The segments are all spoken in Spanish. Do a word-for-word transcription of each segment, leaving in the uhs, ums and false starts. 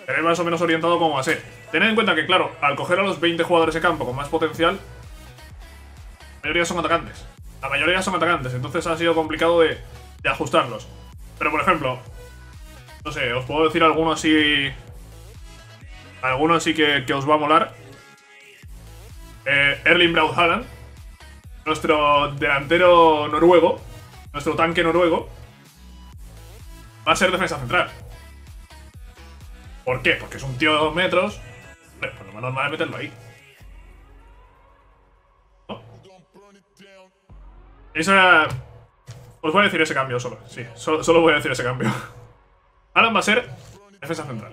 tener más o menos orientado cómo va a ser. Tened en cuenta que, claro, al coger a los veinte jugadores de campo con más potencial, la mayoría son atacantes. La mayoría son atacantes, entonces ha sido complicado de, de ajustarlos. Pero, por ejemplo, no sé, os puedo decir alguno así... Alguno así que, que os va a molar. Eh, Erling Braut Haaland, nuestro delantero noruego, nuestro tanque noruego, va a ser defensa central. ¿Por qué? Porque es un tío de dos metros. Pues lo más normal es meterlo ahí. ¿No? Eso era... Os voy a decir ese cambio solo. Sí, solo, solo voy a decir ese cambio. Haaland va a ser defensa central.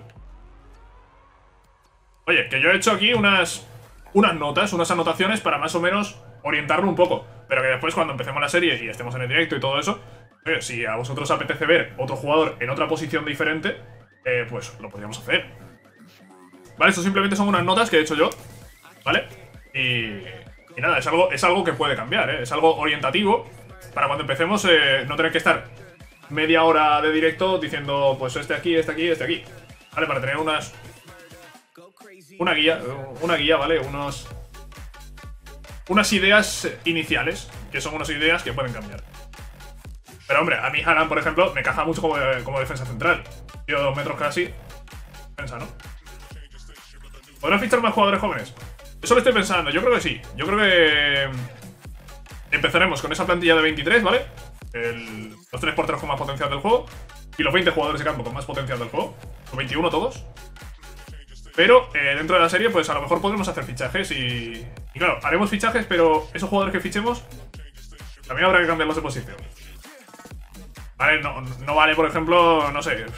Oye, que yo he hecho aquí unas... Unas notas, unas anotaciones para más o menos orientarlo un poco. Pero que después cuando empecemos la serie y estemos en el directo y todo eso, oye, si a vosotros os apetece ver otro jugador en otra posición diferente, eh, pues lo podríamos hacer. Vale, esto simplemente son unas notas que he hecho yo, ¿vale? Y, y nada, es algo, es algo que puede cambiar, ¿eh? Es algo orientativo para cuando empecemos eh, no tener que estar media hora de directo diciendo, pues este aquí, este aquí, este aquí. Vale, para tener unas... Una guía, una guía, ¿vale? Unos... Unas ideas iniciales, que son unas ideas que pueden cambiar. Pero hombre, a mí Haaland, por ejemplo, me caja mucho como, como defensa central. Tío, dos metros casi. Defensa, ¿no? ¿Podrán fichar más jugadores jóvenes? Eso lo estoy pensando, yo creo que sí. Yo creo que... Empezaremos con esa plantilla de veintitrés, ¿vale? El... Los tres porteros con más potencial del juego. Y los veinte jugadores de campo con más potencial del juego. Los veintiuno todos. Pero eh, dentro de la serie, pues a lo mejor podremos hacer fichajes y... Y claro, haremos fichajes, pero esos jugadores que fichemos también habrá que cambiarlos de posición. Vale, no, no vale, por ejemplo, no sé...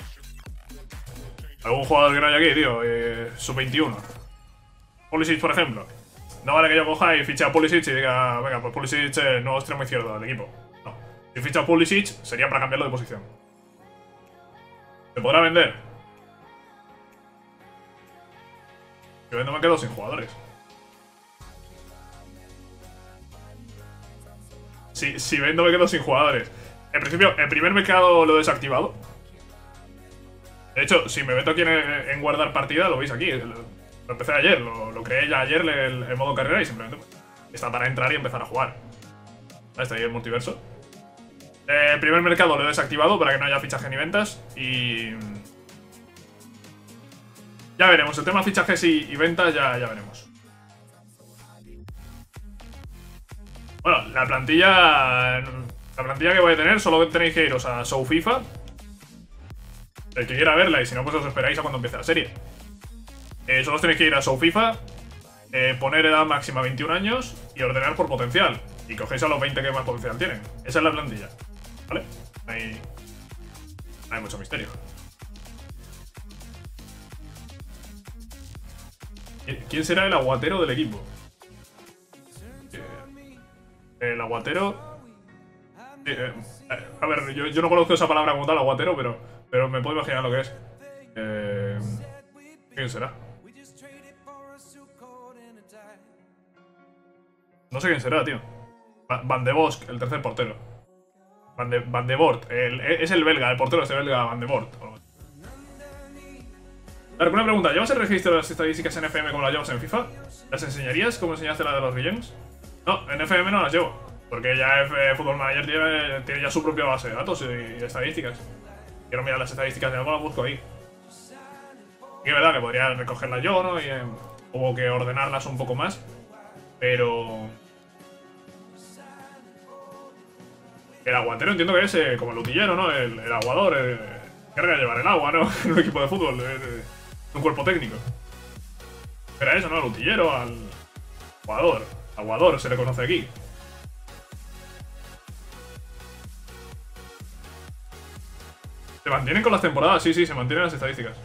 Algún jugador que no haya aquí, tío, eh, sub veintiuno. Pulisic, por ejemplo. No vale que yo coja y fiche a Pulisic y diga, venga, pues Pulisic, eh, nuevo extremo izquierdo del equipo. No. Si ficha a Pulisic, sería para cambiarlo de posición. ¿Se podrá vender? Yo vendo me quedo sin jugadores. Si, si vendo me quedo sin jugadores. En principio, el primer mercado lo he desactivado. De hecho, si me meto aquí en, en guardar partida, lo veis aquí. Lo, lo empecé ayer, lo, lo creé ya ayer el, el modo carrera y simplemente está para entrar y empezar a jugar. Ahí está ahí el multiverso. Eh, el primer mercado lo he desactivado para que no haya fichaje ni ventas. Y... Ya veremos, el tema de fichajes y, y ventas ya, ya veremos. Bueno, la plantilla... La plantilla que voy a tener, solo tenéis que iros a Show FIFA. El que quiera verla, y si no, pues os esperáis a cuando empiece la serie. Eh, solo tenéis que ir a Show FIFA, eh, poner edad máxima veintiún años y ordenar por potencial. Y cogéis a los veinte que más potencial tienen. Esa es la plantilla. ¿Vale? No hay, no hay mucho misterio. ¿Quién será el aguatero del equipo? El aguatero... Eh, eh, a ver, yo, yo no conozco esa palabra como tal, aguatero, pero, pero me puedo imaginar lo que es. Eh, ¿Quién será? No sé quién será, tío. Van de Bosk, el tercer portero. Van de, Van de Voort. El, es el belga, el portero es el belga Van de Voort. A ver, una pregunta. ¿Llevas el registro de las estadísticas en F M como las llevas en FIFA? ¿Las enseñarías como enseñaste la de los Legends? No, en F M no las llevo. Porque ya F Football Manager tiene, tiene ya su propia base de datos y de estadísticas. Quiero mirar las estadísticas de algo, las busco ahí. Y es verdad que podría recogerlas yo, ¿no? Y eh, hubo que ordenarlas un poco más. Pero... El aguantero entiendo que es eh, como el utillero, ¿no? El, el aguador, el, que carga de llevar el agua, ¿no? En un equipo de fútbol, de, de un cuerpo técnico. Era eso, ¿no? Al utillero, al aguador. Aguador se le conoce aquí. ¿Se mantienen con las temporadas? Sí, sí, se mantienen las estadísticas.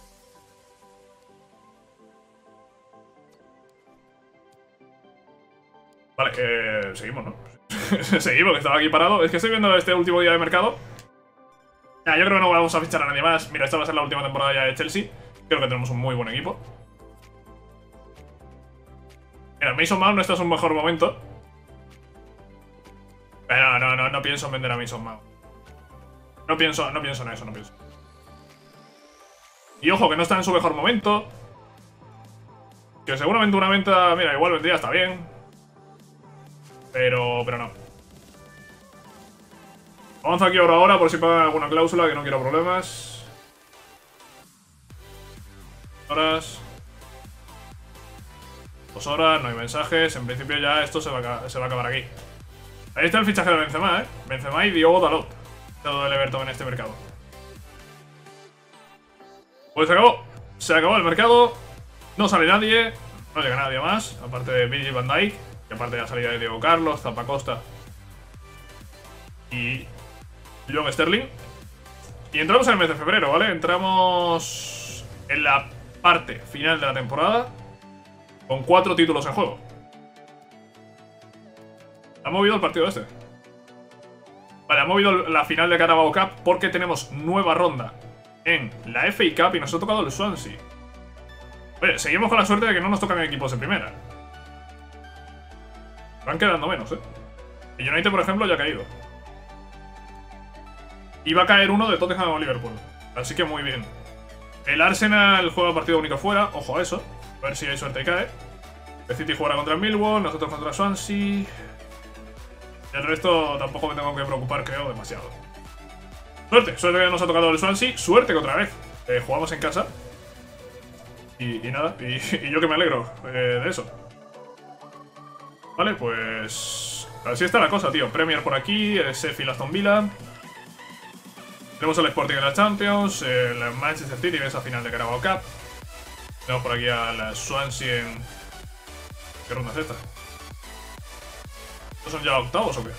Vale, eh, seguimos, ¿no? Seguimos, que estaba aquí parado. Es que estoy viendo este último día de mercado. Nah, yo creo que no vamos a fichar a nadie más. Mira, esta va a ser la última temporada ya de Chelsea. Creo que tenemos un muy buen equipo. Mira, Mason Mount no está en un mejor momento. Pero no, no, no pienso en vender a Mason Mount. No pienso, no pienso en eso, no pienso. Y ojo, que no está en su mejor momento. Que seguramente una venta, mira, igual vendría, está bien. Pero, pero no. Vamos aquí ahora ahora por si pagan alguna cláusula, que no quiero problemas. Horas. Dos horas, no hay mensajes. En principio ya esto se va a, se va a acabar aquí. Ahí está el fichaje de Benzema, ¿eh? Benzema y Diogo Dalot. Todo el Everton en este mercado. Pues se acabó. Se acabó el mercado. No sale nadie. No llega nadie más. Aparte de Virgil van Dijk. Y aparte de la salida de Diego Carlos, Zappacosta y John Sterling. Y entramos en el mes de febrero, ¿vale? Entramos en la parte final de la temporada con cuatro títulos en juego. Ha movido el partido este. Vale, ha movido la final de Carabao Cup porque tenemos nueva ronda en la F A Cup y nos ha tocado el Swansea. Oye, seguimos con la suerte de que no nos tocan equipos de primera. Van quedando menos, ¿eh? El United, por ejemplo, ya ha caído. Y va a caer uno de Tottenham o Liverpool. Así que muy bien. El Arsenal juega partido único fuera. Ojo a eso. A ver si hay suerte y cae. El City jugará contra el Millwall, nosotros contra Swansea. El resto tampoco me tengo que preocupar, creo, demasiado. Suerte, suerte que nos ha tocado el Swansea. Suerte que otra vez eh, jugamos en casa. Y, y nada, y, y yo que me alegro eh, de eso. Vale, pues... así está la cosa, tío. Premier por aquí, el Sheffield Aston Villa. Tenemos el Sporting en la Champions, el Manchester City en esa final de Carabao Cup. Tenemos por aquí al Swansea en... ¿qué ronda es esta? ¿Estos son ya octavos o qué?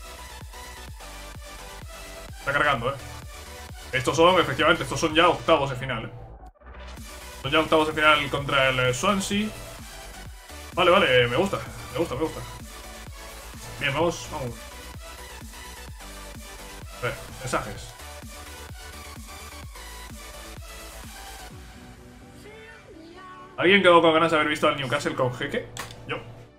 Está cargando, ¿eh? Estos son, efectivamente, estos son ya octavos de final, ¿eh? Son ya octavos de final contra el Swansea. Vale, vale, me gusta, me gusta, me gusta. Bien, vamos, vamos. A ver, mensajes. ¿Alguien quedó con ganas de haber visto al Newcastle con Jeque? Yo.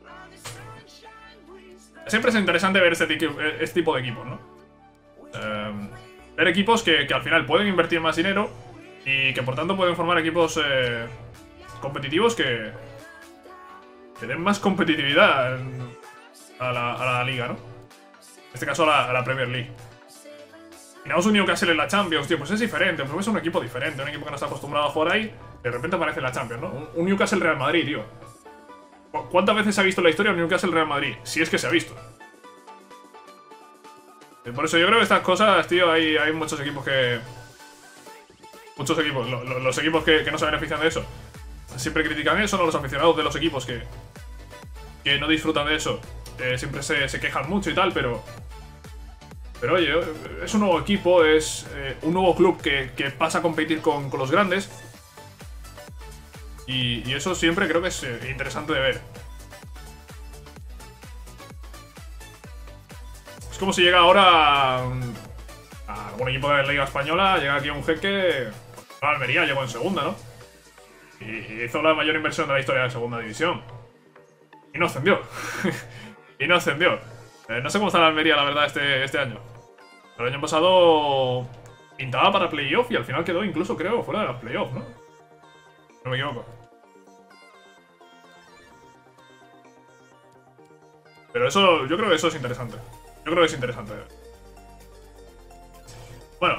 Siempre es interesante ver este, este tipo de equipos, ¿no? Eh, ver equipos que, que al final pueden invertir más dinero y que por tanto pueden formar equipos eh, competitivos que, que den más competitividad a la, a la liga, ¿no? En este caso a la, a la Premier League. Tenemos un Newcastle en la Champions, tío, pues es diferente, pues es un equipo diferente, un equipo que no está acostumbrado a jugar ahí, de repente aparece en la Champions, ¿no? Un, un Newcastle Real Madrid, tío. ¿Cuántas veces se ha visto en la historia un Newcastle Real Madrid? Si es que se ha visto. Por eso yo creo que estas cosas, tío, hay, hay muchos equipos que... Muchos equipos, lo, lo, los equipos que, que no se benefician de eso siempre critican eso, ¿no? Los aficionados de los equipos que, que no disfrutan de eso eh, siempre se, se quejan mucho y tal, pero... Pero oye, es un nuevo equipo, es eh, un nuevo club que, que pasa a competir con, con los grandes. Y, y eso siempre creo que es eh, interesante de ver. Es como si llega ahora a, a algún equipo de la Liga Española, llega aquí un jeque... La Almería llegó en segunda, ¿no? Y, y hizo la mayor inversión de la historia de la segunda división. Y no ascendió. y no ascendió. Eh, no sé cómo está la Almería, la verdad, este, este año. El año pasado pintaba para playoff y al final quedó incluso, creo, fuera de los playoffs, ¿no? No me equivoco. Pero eso, yo creo que eso es interesante. Yo creo que es interesante. Bueno.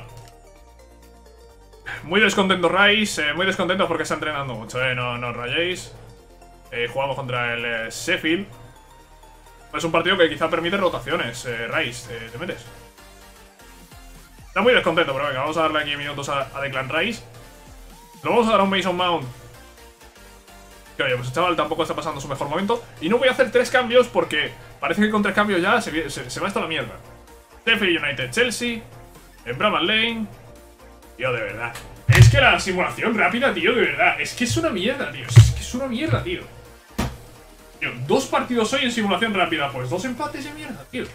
Muy descontento Rice, eh, muy descontento porque está entrenando mucho, eh. No, no os rayéis. Eh, jugamos contra el eh, Sheffield. Es un partido que quizá permite rotaciones, eh, Rice, eh, ¿te metes? Está muy descontento, pero venga, vamos a darle aquí minutos a, a Declan Rice. Lo vamos a dar a un Mason Mount. Que oye, pues el chaval tampoco está pasando su mejor momento. Y no voy a hacer tres cambios porque parece que con tres cambios ya se, se, se va hasta la mierda. Sheffield United, Chelsea, en Bramall Lane. Tío, de verdad. Es que la simulación rápida, tío, de verdad. Es que es una mierda, tío. Es que es una mierda, tío. Tío, dos partidos hoy en simulación rápida. Pues dos empates de mierda, tío.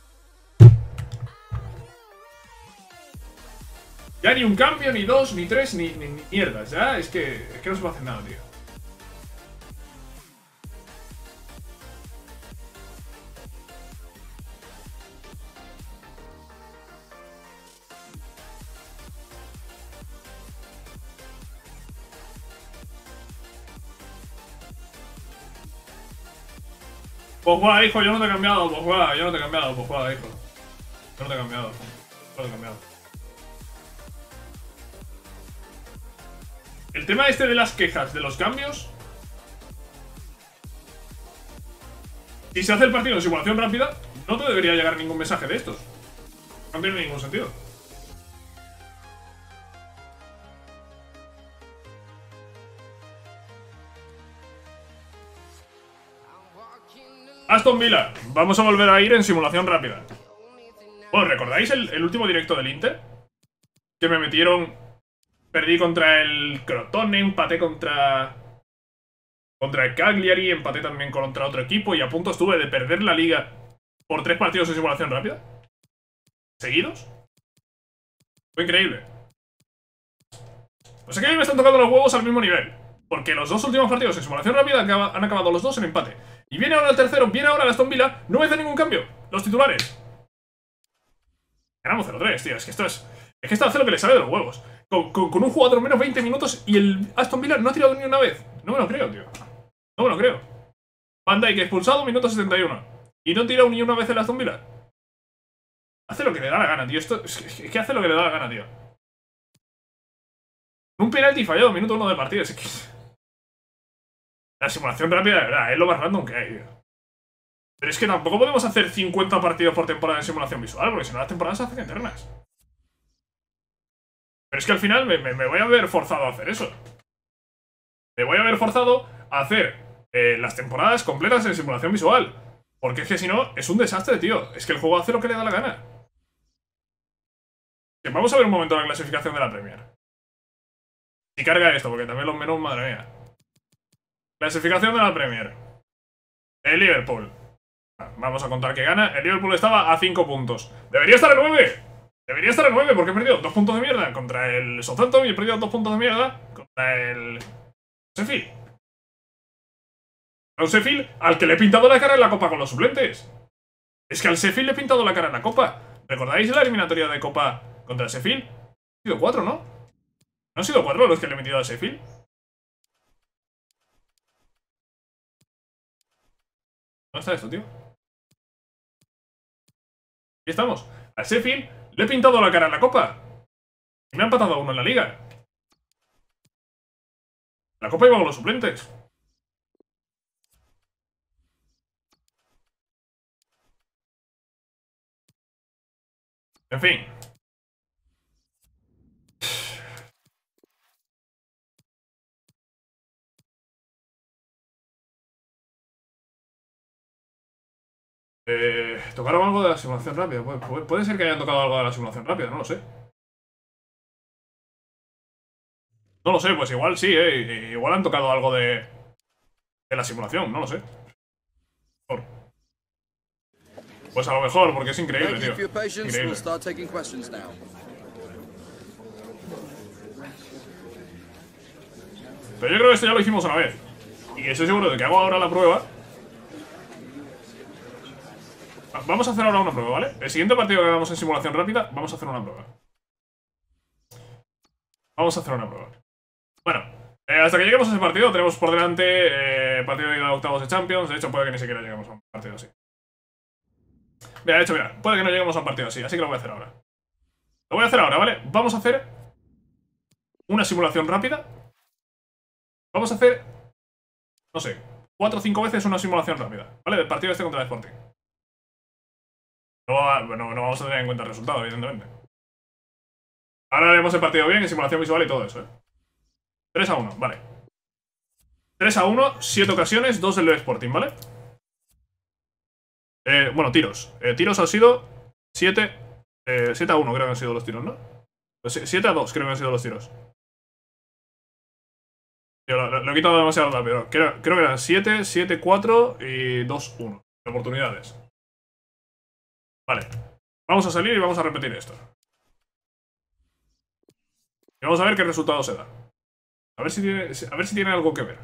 Ya ni un cambio, ni dos, ni tres, ni, ni, ni mierdas. Ya es que, es que no se puede hacer nada, tío. Pues juega, hijo, yo no te he cambiado, pues juega, yo no te he cambiado, pues juega, hijo. Yo no te he cambiado, no te he cambiado. El tema este de las quejas, de los cambios. Si se hace el partido en simulación rápida, no te debería llegar ningún mensaje de estos. No tiene ningún sentido. Aston Villa, vamos a volver a ir en simulación rápida. Bueno, ¿recordáis el, el último directo del Inter? Que me metieron... Perdí contra el Crotone, empaté contra... Contra el Cagliari, empaté también contra otro equipo y a punto estuve de perder la liga por tres partidos en simulación rápida. ¿Seguidos? Fue increíble. Pues aquí me están tocando los huevos al mismo nivel. Porque los dos últimos partidos en simulación rápida han acabado los dos en empate. Y viene ahora el tercero, viene ahora el Aston Villa, no me hace ningún cambio. Los titulares. Ganamos cero tres, tío. Es que esto es... Es que esto hace lo que le sale de los huevos. Con, con, con un jugador menos veinte minutos y el Aston Villa no ha tirado ni una vez. No me lo creo, tío. No me lo creo. Van Dijk expulsado, minuto setenta y uno. Y no ha tirado ni una vez el Aston Villa. Hace lo que le da la gana, tío. Esto es que, es que hace lo que le da la gana, tío. Un penalti fallado, minuto uno de partido. Es que... La simulación rápida, de verdad, es lo más random que hay, tío. Pero es que tampoco podemos hacer cincuenta partidos por temporada en simulación visual, porque si no las temporadas se hacen eternas. Pero es que al final me, me, me voy a ver forzado a hacer eso. Me voy a ver forzado a hacer eh, las temporadas completas en simulación visual. Porque es que si no, es un desastre, tío. Es que el juego hace lo que le da la gana. Que vamos a ver un momento la clasificación de la Premier. Y carga esto, porque también los menús, madre mía. Clasificación de la Premier. El Liverpool. Vamos a contar que gana. El Liverpool estaba a cinco puntos. ¡Debería estar a nueve! Debería estar a nueve porque he perdido dos puntos de mierda contra el Southampton y he perdido dos puntos de mierda contra el... Sheffield. A un Sheffield al que le he pintado la cara en la Copa con los suplentes. Es que al Sheffield le he pintado la cara en la Copa. ¿Recordáis la eliminatoria de Copa contra el Sheffield? Han sido cuatro, ¿no? ¿No han sido cuatro los que le he metido al Sheffield? ¿Dónde está esto, tío? Aquí estamos. Al Sheffield le he pintado la cara en la Copa. Y me han empatado a uno en la Liga. La Copa iba con los suplentes. En fin. Eh, ¿Tocaron algo de la simulación rápida? Puede, puede, puede ser que hayan tocado algo de la simulación rápida, no lo sé. No lo sé, pues igual sí, eh. Igual han tocado algo de, de la simulación, no lo sé. Por. Pues a lo mejor, porque es increíble, tío. Increíble. Pero yo creo que esto ya lo hicimos una vez. Y estoy seguro de que hago ahora la prueba. Vamos a hacer ahora una prueba, ¿vale? El siguiente partido que hagamos en simulación rápida, vamos a hacer una prueba. Vamos a hacer una prueba. Bueno, eh, hasta que lleguemos a ese partido, tenemos por delante eh, partido de octavos de Champions. De hecho, puede que ni siquiera lleguemos a un partido así. Mira, de hecho, mira, puede que no lleguemos a un partido así, así que lo voy a hacer ahora. Lo voy a hacer ahora, ¿vale? Vamos a hacer una simulación rápida. Vamos a hacer, no sé, cuatro o cinco veces una simulación rápida, ¿vale? Del partido este contra el Sporting. No, bueno, no vamos a tener en cuenta el resultado, evidentemente. Ahora haremos el partido bien, en simulación visual y todo eso, ¿eh? tres a uno, vale. tres a uno, siete ocasiones, dos del Sporting, ¿vale? Eh, bueno, tiros. Eh, tiros han sido siete. Eh, siete a uno creo que han sido los tiros, ¿no? Pues siete a dos creo que han sido los tiros. Tío, lo, lo, lo he quitado demasiado rápido. Creo, creo que eran siete, siete, cuatro y dos uno. Oportunidades. Vale. Vamos a salir y vamos a repetir esto. Y vamos a ver qué resultado se da. A ver si tiene, a ver si tiene algo que ver.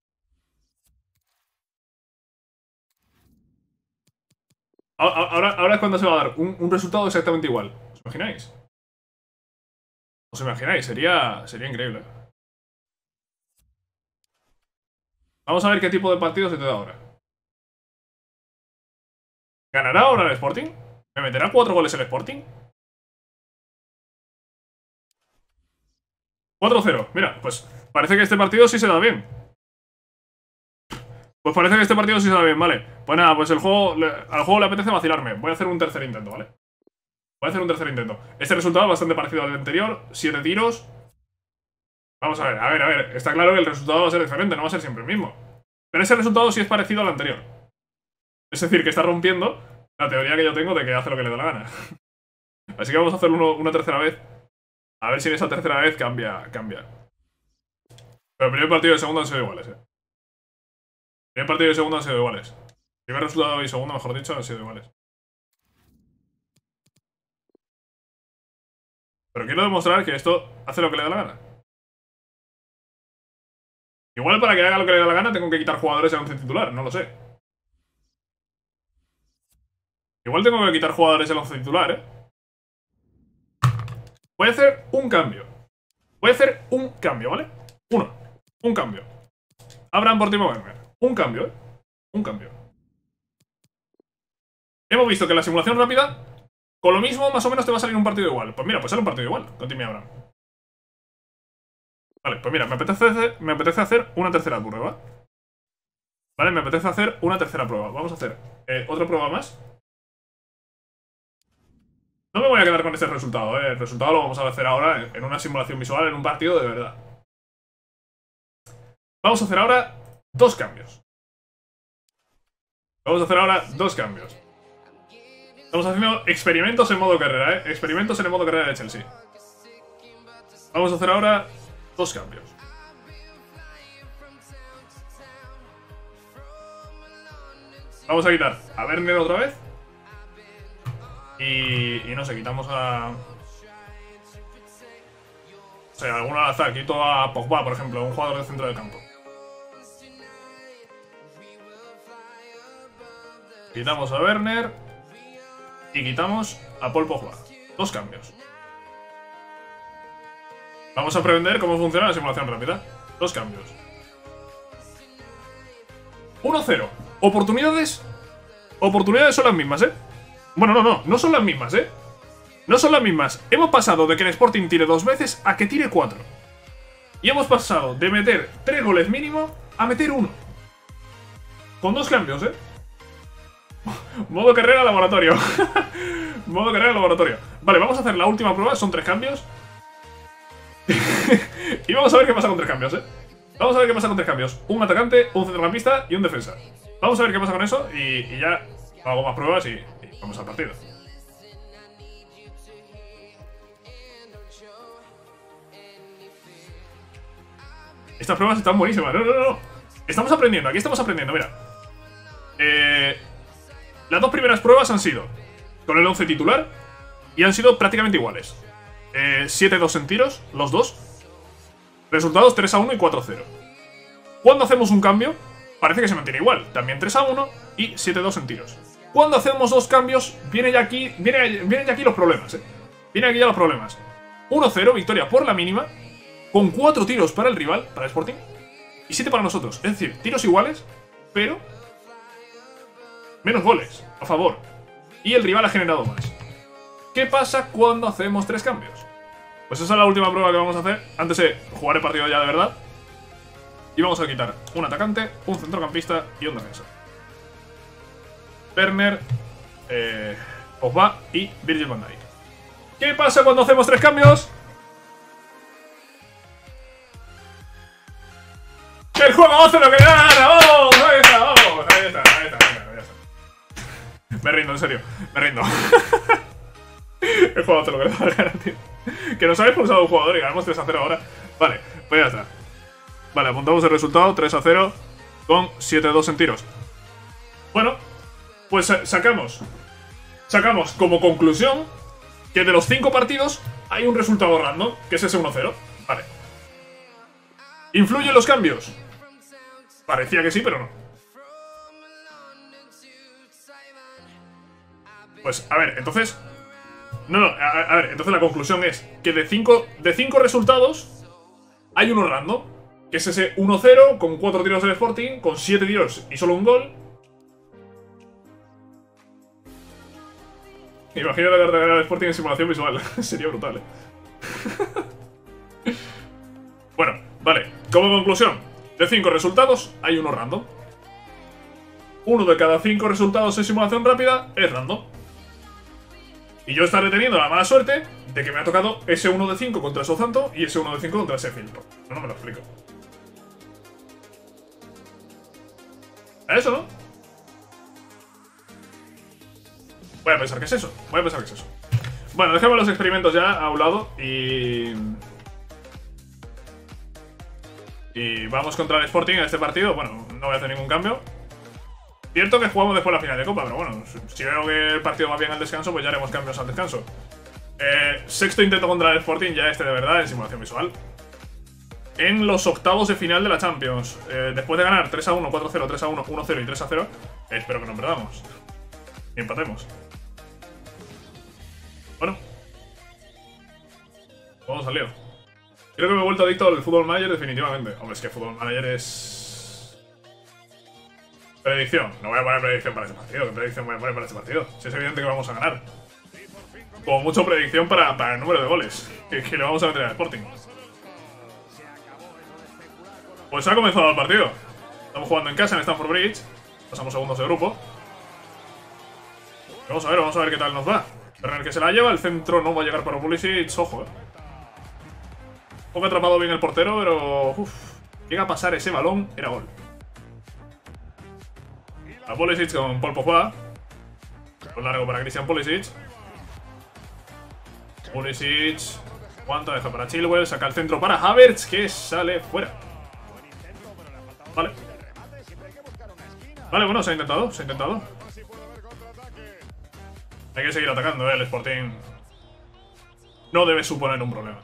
Ahora, ahora es cuando se va a dar un, un resultado exactamente igual. ¿Os imagináis? ¿Os imagináis? Sería, sería increíble. Vamos a ver qué tipo de partido se te da ahora. ¿Ganará ahora el Sporting? ¿Me meterá cuatro goles el Sporting? cuatro cero. Mira, pues parece que este partido sí se da bien. Pues parece que este partido sí se da bien, vale. Pues nada, pues el juego, le, al juego le apetece vacilarme. Voy a hacer un tercer intento, ¿vale? Voy a hacer un tercer intento. Este resultado es bastante parecido al anterior. Siete tiros. Vamos a ver, a ver, a ver. Está claro que el resultado va a ser diferente, no va a ser siempre el mismo. Pero ese resultado sí es parecido al anterior. Es decir, que está rompiendo la teoría que yo tengo de que hace lo que le da la gana. Así que vamos a hacerlo una tercera vez. A ver si en esa tercera vez cambia, cambia. Pero el primer partido y el segundo han sido iguales, eh. El primer partido y el segundo han sido iguales. El primer resultado y segundo, mejor dicho, han sido iguales. Pero quiero demostrar que esto hace lo que le da la gana. Igual para que haga lo que le da la gana tengo que quitar jugadores del once titular, no lo sé. Igual tengo que quitar jugadores del once titular, eh. Voy a hacer un cambio. Voy a hacer un cambio, ¿vale? Uno. Un cambio. Abraham por Timo Werner. Un cambio, ¿eh? Un cambio. Hemos visto que la simulación rápida, con lo mismo, más o menos te va a salir un partido igual. Pues mira, pues sale un partido igual con Timo Abraham. Vale, pues mira, me apetece, me apetece hacer una tercera prueba. Vale, me apetece hacer una tercera prueba. Vamos a hacer eh, otra prueba más. No me voy a quedar con este resultado, ¿eh? El resultado lo vamos a hacer ahora en una simulación visual, en un partido de verdad. Vamos a hacer ahora dos cambios. Vamos a hacer ahora dos cambios. Estamos haciendo experimentos en modo carrera, ¿eh? Experimentos en el modo carrera de Chelsea. Vamos a hacer ahora dos cambios. Vamos a quitar a Werner otra vez. Y, y no sé, quitamos a... O sea, alguno al azar. Quito a Pogba, por ejemplo, un jugador del centro del campo. Quitamos a Werner. Y quitamos a Paul Pogba. Dos cambios. Vamos a aprender cómo funciona la simulación rápida. Dos cambios. uno cero. Oportunidades. Oportunidades son las mismas, ¿eh? Bueno, no, no, no son las mismas, ¿eh? No son las mismas. Hemos pasado de que el Sporting tire dos veces a que tire cuatro. Y hemos pasado de meter tres goles mínimo a meter uno. Con dos cambios, ¿eh? Modo carrera laboratorio. Modo carrera laboratorio. Vale, vamos a hacer la última prueba. Son tres cambios. Y vamos a ver qué pasa con tres cambios, ¿eh? Vamos a ver qué pasa con tres cambios. Un atacante, un centrocampista y un defensa. Vamos a ver qué pasa con eso y, y ya hago más pruebas y, y vamos al partido. Estas pruebas están buenísimas. No, no, no. Estamos aprendiendo. Aquí estamos aprendiendo, mira. Eh, las dos primeras pruebas han sido con el once titular y han sido prácticamente iguales. Eh, siete dos en tiros, los dos. Resultados tres a uno y cuatro a cero. Cuando hacemos un cambio, parece que se mantiene igual. También tres a uno y siete dos en tiros. Cuando hacemos dos cambios, viene ya aquí, viene, vienen ya aquí los problemas, ¿eh? Vienen aquí ya los problemas. uno cero, victoria por la mínima, con cuatro tiros para el rival, para el Sporting, y siete para nosotros. Es decir, tiros iguales, pero menos goles, a favor. Y el rival ha generado más. ¿Qué pasa cuando hacemos tres cambios? Pues esa es la última prueba que vamos a hacer antes de jugar el partido ya de verdad. Y vamos a quitar un atacante, un centrocampista y un defensa. Werner, eh, Pogba y Virgil van Dijk. ¿Qué pasa cuando hacemos tres cambios? ¡Que el juego hace lo que gana! ¡Vamos! Ahí está, vamos, ahí está, ahí está, ahí está, ahí está. Me rindo, en serio, me rindo. El juego hace lo que le da la gana, tío. Que nos ha expulsado un jugador y ganamos tres a cero ahora. Vale, pues ya está. Vale, apuntamos el resultado, tres a cero con siete dos en tiros. Bueno, pues sacamos Sacamos como conclusión que de los cinco partidos hay un resultado random, que es ese uno cero. Vale. ¿Influyen los cambios? Parecía que sí, pero no. Pues, a ver, entonces... No, no, a, a ver, entonces la conclusión es que de cinco de cinco resultados hay uno random, que es ese uno cero con cuatro tiros del Sporting, con siete tiros y solo un gol. Imagino la cartera del Sporting en simulación visual. Sería brutal, eh. Bueno, vale. Como conclusión, de cinco resultados, hay uno random. Uno de cada cinco resultados en simulación rápida es random. Y yo estaré teniendo la mala suerte de que me ha tocado ese uno de cinco contra Southampton y ese uno de cinco contra Sheffield. No, no me lo explico. ¿A eso, no? Voy a pensar que es eso. Voy a pensar que es eso. Bueno, dejemos los experimentos ya a un lado y... Y vamos contra el Sporting en este partido. Bueno, no voy a hacer ningún cambio. Cierto que jugamos después la final de Copa, pero bueno, si veo que el partido va bien al descanso, pues ya haremos cambios al descanso. Eh, sexto intento contra el Sporting, ya este de verdad, en simulación visual. En los octavos de final de la Champions. Eh, después de ganar tres a uno, cuatro a cero, tres a uno, uno a cero y tres a cero, eh, espero que no perdamos. Y empatemos. Bueno. ¿Cómo salió? Creo que me he vuelto adicto al Football Manager definitivamente. Hombre, es que Football Manager es... Predicción. No voy a poner predicción para este partido. ¿Qué predicción voy a poner para este partido? Si es evidente que vamos a ganar. Como mucho predicción para, para el número de goles que, que le vamos a meter al Sporting. Pues ha comenzado el partido. Estamos jugando en casa en Stamford Bridge. Pasamos segundos de grupo. Vamos a ver, vamos a ver qué tal nos va. Werner que se la lleva, el centro no va a llegar para Pulisic. Ojo, eh. Un poco atrapado bien el portero, pero... Uf, llega a pasar ese balón, era gol. A Pulisic con Paul Pogba. Con largo para Christian Pulisic. Pulisic aguanta, deja para Chilwell, saca el centro para Havertz, que sale fuera. Vale. Vale, bueno, se ha intentado, se ha intentado. Hay que seguir atacando, ¿eh? El Sporting no debe suponer un problema.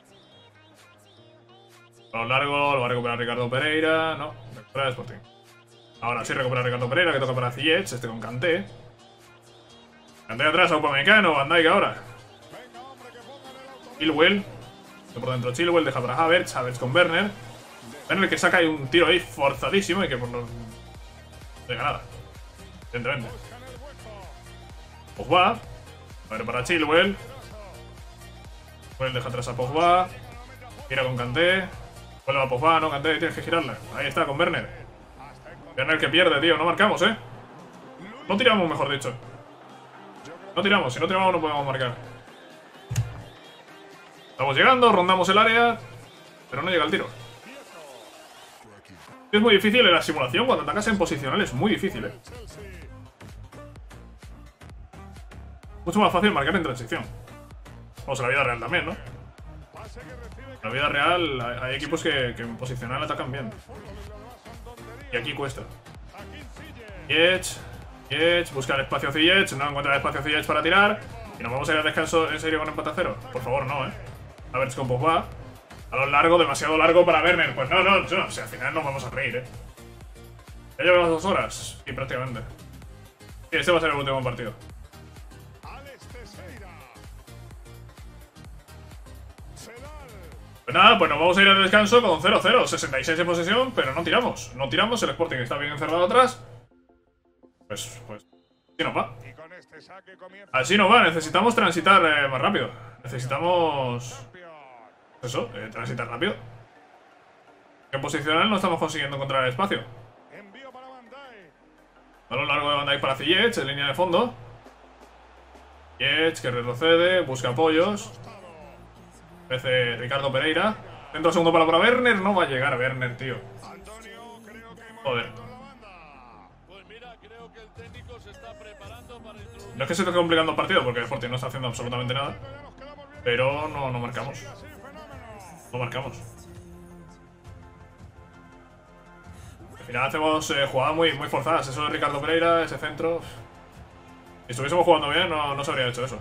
A lo largo, lo va a recuperar Ricardo Pereira. No, recupera el Sporting. Ahora sí recupera Ricardo Pereira, que toca para Ziyech, este con Kanté. Kanté atrás, Upamecano, Van Dijk ahora. Chilwell. Por dentro Chilwell, deja para Havertz, Havertz con Werner. Werner que saca ahí un tiro ahí forzadísimo y que por no... no llega nada. Evidentemente. Pogba. A ver para Chilwell. Chilwell deja atrás a Pogba. Gira con Kanté. Vuelve a Pogba, no, Kanté, tienes que girarla. Ahí está, con Werner. Werner que pierde, tío, no marcamos, eh. No tiramos, mejor dicho. No tiramos, si no tiramos no podemos marcar. Estamos llegando, rondamos el área, pero no llega el tiro. Es muy difícil en la simulación, cuando atacas en posicional es muy difícil, eh. Mucho más fácil marcar en transición. Vamos, en la vida real también, ¿no? En la vida real hay equipos que, que en posicional atacan bien. Y aquí cuesta. Ziyech, Ziyech, busca el espacio Ziyech, no encuentra el espacio Ziyech para tirar. Y nos vamos a ir al descanso en serio con empate a cero. Por favor, no, eh. A ver, con Pogba. A lo largo, demasiado largo para Werner. Pues no, no, no. O sea, al final nos vamos a reír, eh. Ya llevamos dos horas. Sí, prácticamente. Sí, este va a ser el último partido. Pues nada, pues nos vamos a ir al descanso con cero cero, sesenta y seis en posesión, pero no tiramos. No tiramos, el Sporting está bien encerrado atrás. Pues, pues, así nos va. Así nos va, necesitamos transitar eh, más rápido. Necesitamos... Eso, eh, transitar rápido. En posicional no estamos consiguiendo encontrar el espacio. Balón largo de Van Dijk para Ziyech, en línea de fondo. Ziyech que retrocede, busca apoyos. Parece Ricardo Pereira. Dentro segundo para para Werner. No va a llegar Werner, tío. Joder. No es que se esté complicando el partido, porque el Sporting no está haciendo absolutamente nada. Pero no, no marcamos. No marcamos. Al final hacemos eh, jugadas muy, muy forzadas. Eso de Ricardo Pereira, ese centro. Si estuviésemos jugando bien, no, no se habría hecho eso.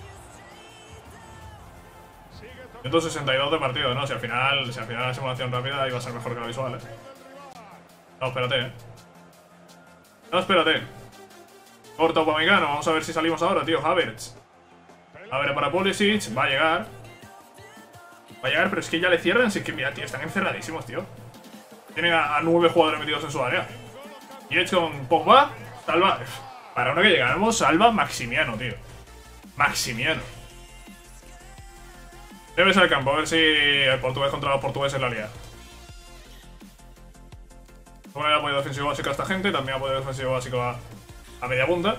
ciento sesenta y dos de partido, ¿no? Si al final, si al final la simulación rápida iba a ser mejor que la visual, ¿eh? No, espérate, ¿eh? No, espérate. Corta Upamecano, vamos a ver si salimos ahora, tío. Havertz. A ver, para Pulisic, va a llegar. Va a llegar, pero es que ya le cierran. Si es que, mira, tío, están encerradísimos, tío. Tienen a, a nueve jugadores metidos en su área. Y hecho con Pogba, salva. Para uno que llegáramos, salva Maximiano, tío. Maximiano. Debe ser el campo, a ver si el portugués contra los portugueses la lía. Bueno, ya ha podido defensivo básico a esta gente, también ha podido defensivo básico a, a media punta.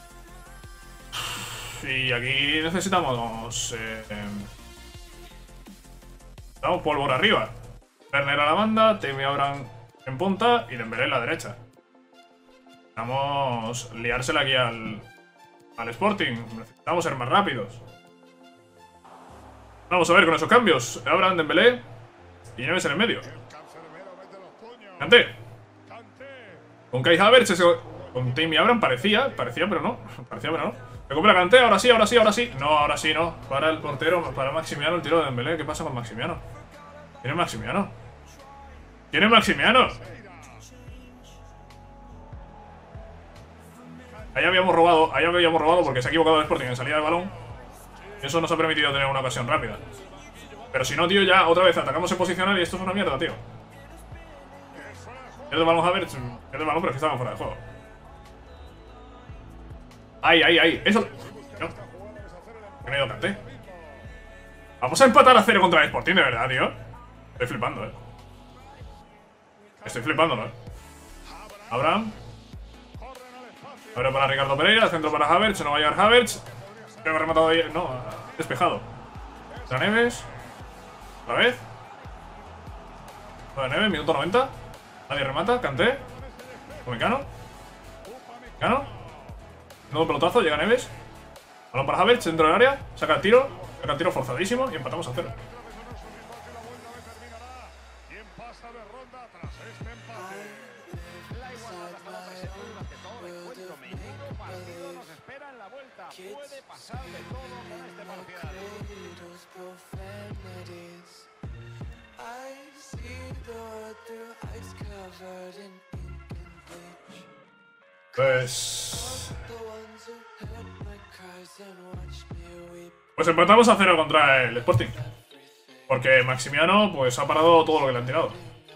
Y aquí necesitamos... Eh, eh, necesitamos pólvora arriba. Werner a la banda, Tammy Abraham en punta y Dembélé en la derecha. Necesitamos liársela aquí al, al Sporting. Necesitamos ser más rápidos. Vamos a ver con esos cambios. Abraham, Dembélé y Neves en el medio. Kanté. Con Kai Havertz, ese, con Tammy Abraham parecía, parecía pero no. Parecía pero no. Recupera Kanté, ahora sí, ahora sí, ahora sí. No, ahora sí no. Para el portero, para Maximiano el tiro de Dembélé. ¿Qué pasa con Maximiano? ¿Quién es Maximiano? ¿Quién es Maximiano? Ahí habíamos robado, ahí habíamos robado porque se ha equivocado el Sporting en salida del balón. Y eso nos ha permitido tener una ocasión rápida. Pero si no, tío, ya otra vez atacamos en posicional y esto es una mierda, tío. Pierde el balón a ver, pierde el balón, pero es que estamos fuera de juego. Ahí, ahí, ahí. Eso. No. Que me he ido Kanté. Vamos a empatar a cero contra el Sporting, de verdad, tío. Estoy flipando, eh. Estoy flipándolo, eh. Abraham. Abre para Ricardo Pereira, centro para Havertz, no va a llegar Havertz. Creo que ha rematado ahí. No, despejado. La Neves. Otra vez. La Neves, minuto noventa. Nadie remata, Kanté. Upamecano. Upamecano. Nuevo pelotazo, llega Neves. Balón para Havertz, centro del área. Saca el tiro. Saca el tiro forzadísimo y empatamos a cero. Puede pasar de todo con este parcial. Pues... Pues empatamos a cero contra el Sporting. Porque Maximiano pues ha parado todo lo que le han tirado.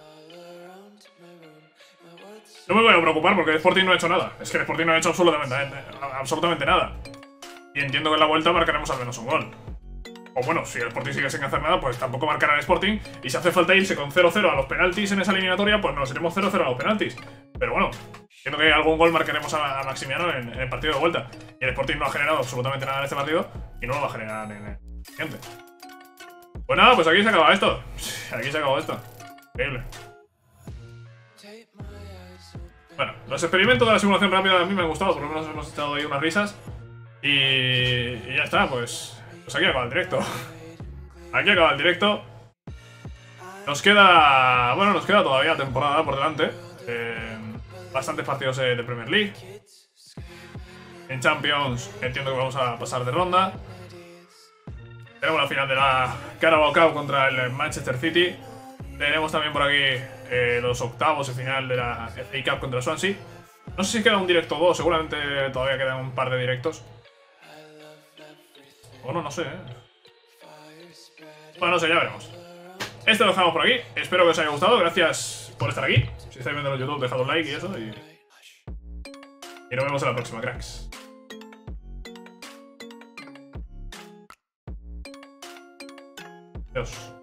No me voy a preocupar porque el Sporting no ha hecho nada. Es que el Sporting no ha hecho absolutamente, absolutamente nada. Y entiendo que en la vuelta marcaremos al menos un gol. O bueno, si el Sporting sigue sin hacer nada, pues tampoco marcará el Sporting. Y si hace falta irse con cero cero a los penaltis en esa eliminatoria, pues nos iremos cero cero a los penaltis. Pero bueno, entiendo que algún gol marcaremos a, a Maximiano en, en el partido de vuelta. Y el Sporting no ha generado absolutamente nada en este partido y no lo va a generar en el siguiente. Pues nada, pues aquí se acaba esto. Aquí se acabó esto. Increíble. Bueno, los experimentos de la simulación rápida a mí me han gustado, por lo menos hemos echado ahí unas risas. Y, y ya está, pues, pues aquí acaba el directo. Aquí acaba el directo. Nos queda, bueno, nos queda todavía temporada por delante. Eh, bastantes partidos de Premier League. En Champions entiendo que vamos a pasar de ronda. Tenemos la final de la Carabao Cup contra el Manchester City. Tenemos también por aquí eh, los octavos de final de la F A Cup contra el Swansea. No sé si queda un directo o dos, seguramente todavía quedan un par de directos. Bueno, no sé, ¿eh? Bueno, no sé, ya veremos. Esto lo dejamos por aquí. Espero que os haya gustado. Gracias por estar aquí. Si estáis viendo en YouTube, dejad un like y eso. Y, y nos vemos en la próxima, cracks. Adiós.